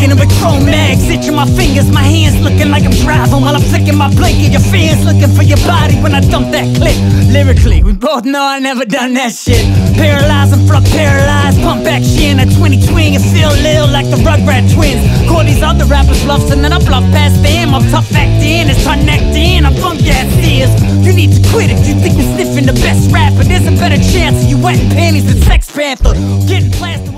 smoking and with chrome mags itching my fingers, my hands looking like I'm driving while I'm flicking my blanket. Your fans looking for your body when I dump that clip. Lyrically, we both know I never done that shit. Paralyzed and fuck paralyzed, pump action at 2020 and feel ill like the Rugrat Twins. Call these other rappers bluffs and then I bluff past them. I'm tough acting, it's hard necked in, I'm bunk ass ears. You need to quit if you think you're sniffing the best rapper. There's a better chance of you wetting panties than Sex Panther. Getting plastered